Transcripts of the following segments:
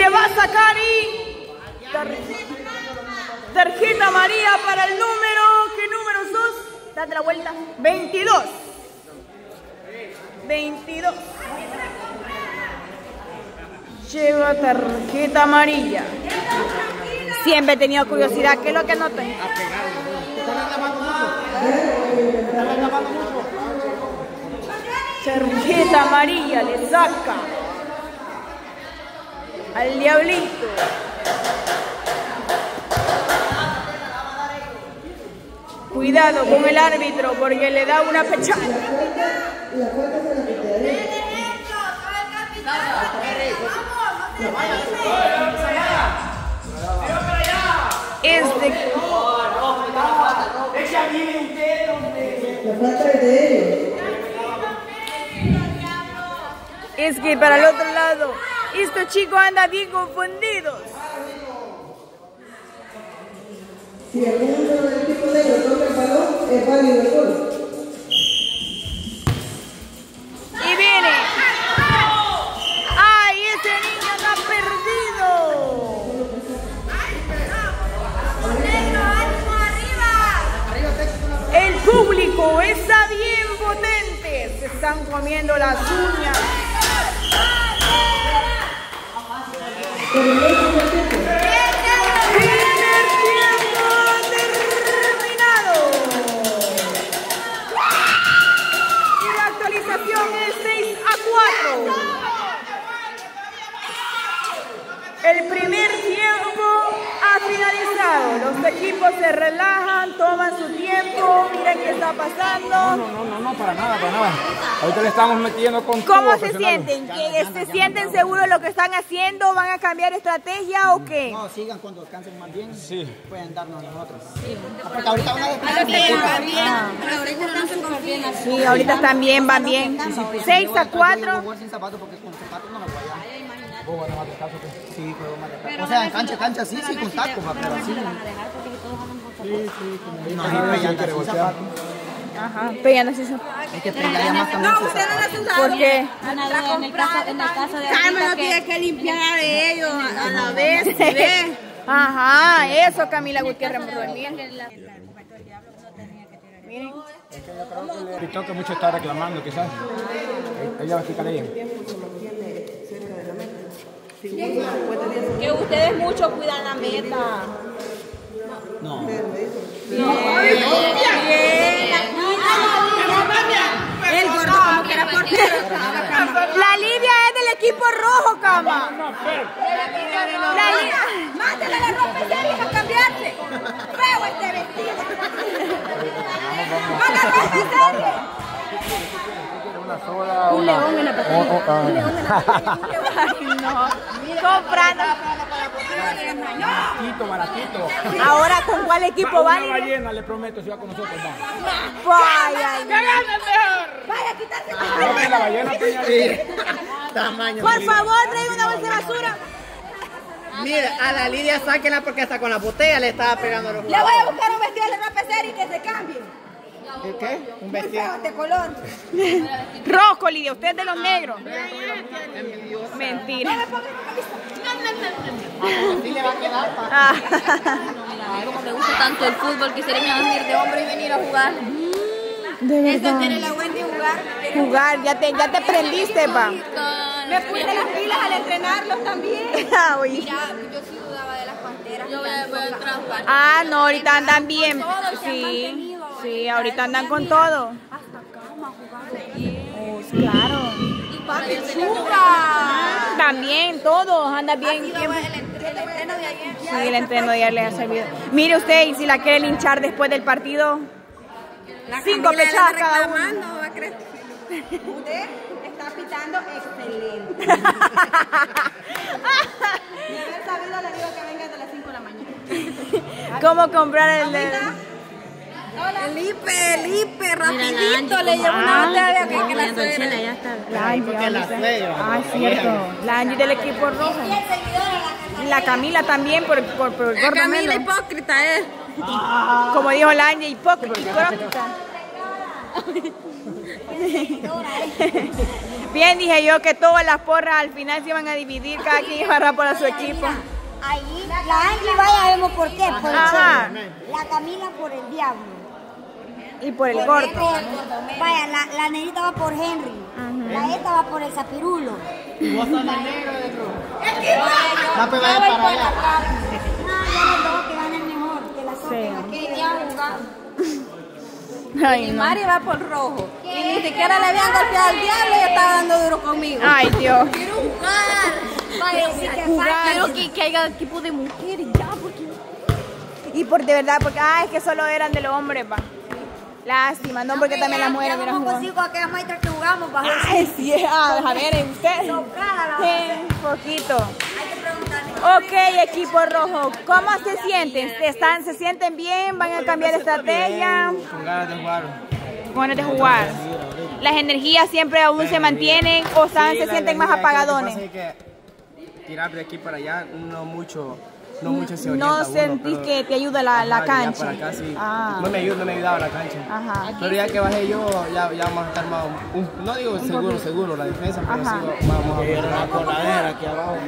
se va a sacar y tarjeta amarilla para el número, ¿qué número sos? Date la vuelta. 22. 22. Lleva tarjeta amarilla. Siempre he tenido curiosidad, ¿qué es lo que no tengo? Tarjeta amarilla le saca al diablito. Cuidado con el árbitro porque le da una pechada. Es que para el otro lado, estos chicos andan bien confundidos. Si alguno del equipo negro toca el balón, es válido el gol. Y viene. ¡Ay, ese niño está perdido! El público está bien potente. Se están comiendo las uñas. Primer tiempo terminado. Y la actualización es 6-4. El primer tiempo ha finalizado. Los equipos se relajan, toman su tiempo. Miren qué está pasando. No, para nada. Ahorita le estamos metiendo con todo. ¿Cómo se sienten? ¿Se sienten seguros de lo que están haciendo? ¿Van a cambiar estrategia o qué? No, sigan cuando descansen más bien. Sí. Pueden darnos nosotros. Porque ahorita van a descansar. Sí, ahorita están bien, van bien. 6-4. Sin zapatos porque con zapatos no lo voy a. ¿Vos vas a más descalzo? Sí, juego más descalzo. O sea, en cancha sí, con tacos, pero así. Sí. No, hay zapatos. Ajá, pegando así. Hay que pegar más también. No, usted no necesita. ¿Por qué? En el caso de Carmen no tiene que limpiar de ellos a la vez, ¿sí ve? Ajá, eso Camila Gutiérrez me Miren. Es que yo creo que el TikTok mucho está reclamando, quizás. Ella va a explicar ahí. Que ustedes mucho cuidan la meta. No. El gordo como que era portero. La Livia es del equipo rojo, cama. Mándale la ropa seria a cambiarse. Feo este vestido. Con la ropa seria. Un león en la pantalla. Ay, no. Comprando. Baratito. Ahora, ¿con cuál equipo van? Una ballena, le prometo, si va con nosotros, va. Vaya, Vaya a quitarse. La ballena Tamaño. por favor, trae una bolsa de basura. Mira, a la Lidia sáquenla porque hasta con la botella le estaba pegando a los Le voy a buscar un vestido de ropa seria y que se cambie. ¿Qué? Un Muy vestido. feo este color. Rojo, Lidia, usted es de los negros. Mentira. Así le va a quedar. Ah. Como me gusta tanto el fútbol, quisiera venir de hombre y venir a jugar. De verdad. Tiene la Wendy jugar. Jugar, ya te prendiste, pa. Me puse las pilas al entrenarlos también. Ah, oye. Mira, yo sí dudaba de las panteras. Yo voy a entrar a jugar. Ah, no, ahorita andan bien. Sí, sí, ahorita andan con todo. Hasta cama jugando. Claro. Y papichuga. También, todos andan bien. El entreno de ayer. Sí, el entreno de ayer les ha servido. Mire usted, y si la quiere linchar después del partido, 5 pechadas cada uno. No va a creer. Usted está pitando excelente. De haber sabido le digo que venga de las 5 de la mañana. ¿Cómo comprar el de... El Lipe, rapidito le llevo una botella que la suena. Ya está. La Angie, ah, es cierto. La Angie del equipo rojo. La Camila también por el gordo Camila menos. hipócrita, Como dijo la Angie, hipócrita. Bien, dije yo que todas las porras al final se iban a dividir, cada quien iba a agarrar por su equipo. Ahí, la Angie, vaya, vemos por qué. Por el Ajá. sol. La Camila por el diablo. Y por el gordo. Vaya, la negrita va por Henry. La esta va por el zapirulo. Y vos sos la negra de rojo. No, pues vaya para allá. No, yo no tengo que ganar mejor. Que la sopa. Sí. Que ya jugar. Ay, Y no. Mari va por rojo. Y ni siquiera le habían golpeado al diablo y estaba dando duro conmigo. Ay, Dios. Quiero jugar. Vaya, quiero que haya equipo de mujeres ya, porque... Y por de verdad, porque es que solo eran de los hombres, va. Lástima, no porque también las mujeres hubieran no jugado. consigo aquellas maestras que jugamos bajo. Ay, sí, a ver, ¿usted? Tocada la Sí, un poquito. Hay que preguntarle. Ok, equipo rojo, ¿cómo se sienten? ¿Se sienten bien? ¿Van a cambiar de estrategia? Con ganas de jugar. Con ganas de jugar. ¿Las energías siempre aún se mantienen o se sienten más apagadones? Lo que pasa es que tirar de aquí para allá no mucho se orienta No uno, sentís pero- que te ayuda la Ajá, de allá cancha. para acá, sí. Ah. No me ayudaba la cancha. Ajá. Pero ya que bajé yo, ya vamos a estar más, no digo seguro la defensa, pero Ajá. sí vamos a ver. Una coladera aquí abajo.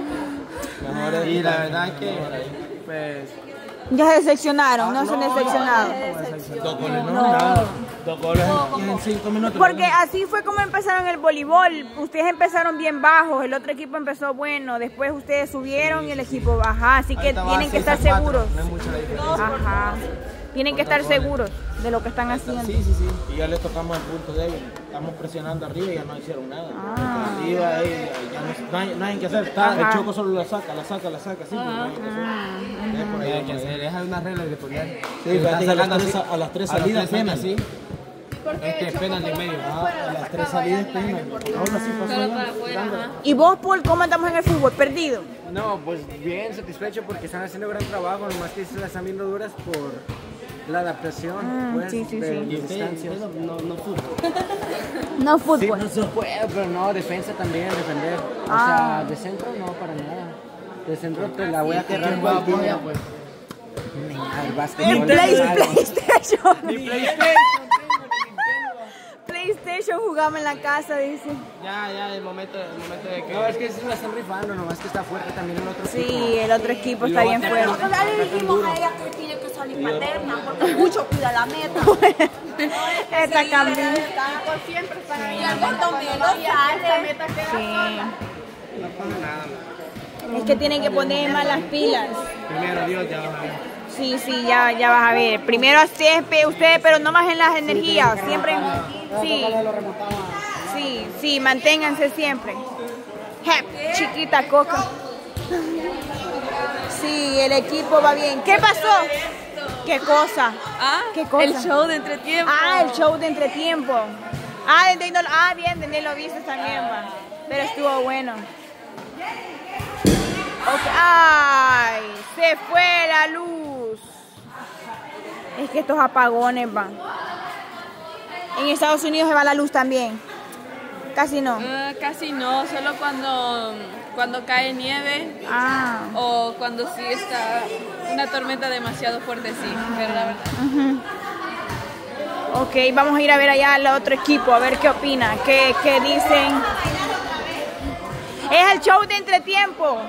Y la verdad es que, pues, Ya se decepcionaron, no se han decepcionado. 2 goles, no, nada. 2 goles en 5 minutos. Porque así fue como empezaron el voleibol. Ustedes empezaron bien bajos, el otro equipo empezó bueno, después ustedes subieron y el equipo bajá, así que ahorita va tienen que 6 a estar 4, seguros. No es mucha la diferencia. Ajá. Tienen que estar seguros de lo que están haciendo. Sí. Y ya le tocamos el punto débil. Estamos presionando arriba y ya no hicieron nada. Ah. Arriba ahí, ya no hay que hacer. El Ajá. Choco solo la saca. Sí, pues no hay que hacer. Por ahí hay que hacer, es una regla de poner. Sí, fíjate, a las 3 salidas salidas, pena. sí. Penal de medio. A las 3 salidas pena. Ahora sí pasó. Solo para afuera, ajá. ¿Y vos, Paul, cómo andamos en el fútbol? ¿Perdido? No, pues bien satisfecho porque están haciendo gran trabajo, nomás que se las están viendo duras por la adaptación, pues, sí, sí, de sí. distancias. No fútbol. No Sí, fútbol. no se puede, pero no, defensa también, defender. O Ah. sea, de centro no, para nada. De centro te la voy a ¿Qué correr juega cualquiera. Polla, pues? El El básquetbol. PlayStation. PlayStation. PlayStation jugamos en la casa, dice. Ya, el momento de que... No, es que se la están rifando, nomás que está fuerte también el otro equipo. Sí, el otro equipo está bien fuerte. Ya le dijimos a ella que tiene que salir paterna porque mucho cuida la meta. Esta Camila. Y al gordo Melo sale. Sí. No pasa nada, man. Es que tienen que poner más las pilas. Primero Dios, ya vas a ver. Sí, ya vas a ver. Primero ustedes, pero no más en las energías. Siempre, sí, manténganse siempre. Jep, chiquita coca. Sí, el equipo va bien. ¿Qué pasó? ¿Qué cosa? ¿Qué cosa? El show de entretiempo. El show de entretiempo. Bien, Daniel lo viste también, va. Pero estuvo bueno. Okay. ¡Ay! Se fue la luz. Es que estos apagones van. En Estados Unidos se va la luz también. Casi no. Casi no, solo cuando cae nieve o cuando sí está una tormenta demasiado fuerte, sí, pero la verdad. Ok, vamos a ir a ver allá al otro equipo, a ver qué opina, qué dicen. Es el show de entretiempo.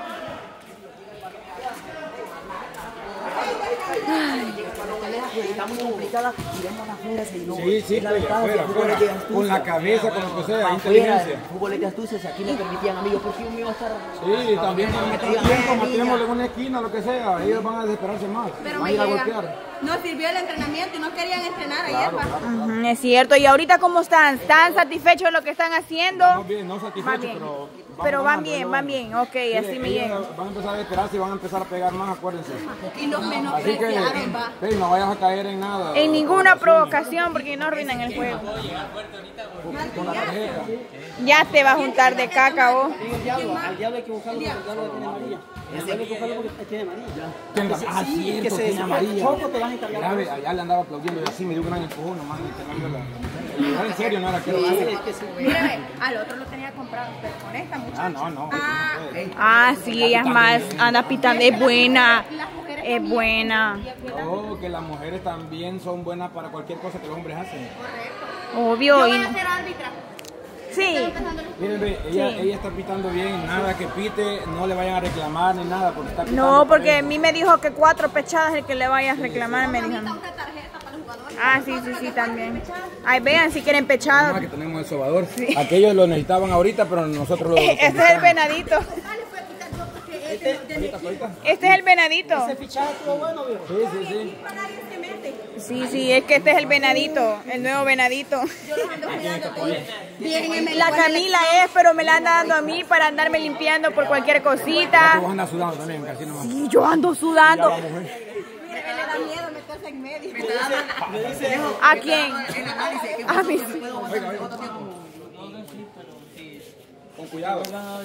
Está muy complicada, tiremos afuera, señor. Sí, fuera. Con la cabeza, con lo que sea, inteligencia. Fútbol de astucias, aquí me permitían, amigos, porque yo me iba a estar... Sí, también matémosle en una esquina, lo que sea, ellos van a desesperarse más, van a ir a golpear. No sirvió el entrenamiento y no querían entrenar ayer, Ujú, es cierto, y ahorita ¿cómo están? ¿Están satisfechos de lo que están haciendo? Vamos bien, no Van satisfechos, bien. pero Van bien, ok, así me llega. Van a empezar a desesperarse y van a empezar a pegar más, acuérdense. y los Así que menospreciaron, va. sí, no vayas a caer en nada. En ninguna provocación porque no arruinan el juego. Con la tarjeta. Ya te va a juntar de caca vos. Al diablo hay que buscarlo porque el diablo tiene amarilla. Al diablo hay que buscarlo porque tiene amarilla. Sí, que se tiene amarilla. Choco te vas a encargar. Grave, allá le andaba aplaudiendo y así me dio un gran empujón nomás. No, en serio, no era que Mírame, al otro lo tenía comprado, pero con esta muchacha. Ah, sí, ella es más, anda pitando, es buena. Es buena. Oh, que las mujeres también son buenas para cualquier cosa que los hombres hacen. Obvio. Yo voy a ser árbitra. Sí. Miren, ve, ella está pitando bien, nada que pite, no le vayan a reclamar ni nada porque está pitando. No, porque a mí me dijo que 4 pechadas el que le vaya a reclamar, me dijo. Ah, sí, también. Ahí vean si quieren pechadas. Que tenemos el sobador. Sí. Aquellos lo necesitaban ahorita, pero nosotros lo Este es el venadito. Este es el venadito. Ese fichaje estuvo bueno, viejo. Sí. Sí, es que este es el venadito, el nuevo venadito. La Camila es, pero me la anda dando a mí para andarme limpiando por cualquier cosita. Vos andas sudando también, casi nomás. Sí, yo ando sudando. Le da miedo meterse en medio. ¿A quién? A mí. Con cuidado.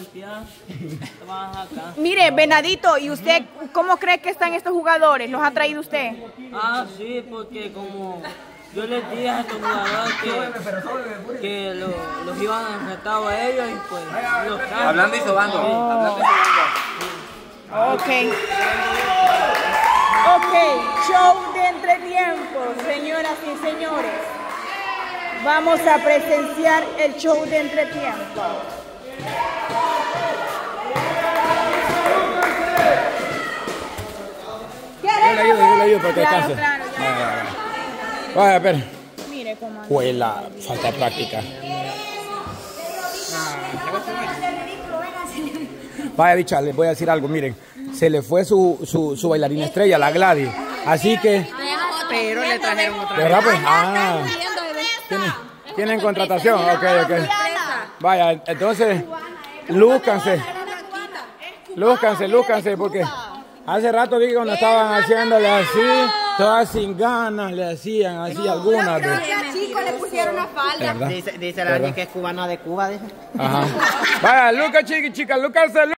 Mire, venadito, ¿y usted cómo cree que están estos jugadores? ¿Los ha traído usted? Ah, sí, porque como yo les dije a estos jugadores que los iban a retar a ellos y pues los traje. Hablando y sobando. Ok, show de entretiempo, señoras y señores. Vamos a presenciar el show de entretiempo. Yo le ayudo para que descanse. Claro. Vaya, espera. Mire cómo anda. Juela, falta práctica. Vaya, bicha, les voy a decir algo, miren. Se le fue su bailarina estrella, la Gladys. Así que... Pero le trajeron otra ¿De verdad, pues? Ah. ¿Tienen contratación? Ok. Vaya, entonces, lúzcanse, porque hace rato vi que cuando estaban haciéndole así, todas sin ganas le hacían así algunas. Chicos, le pusieron una falda. Dice la que es cubana de Cuba, dice. Ajá. Vaya, Lucas, chicas, lúzcanse.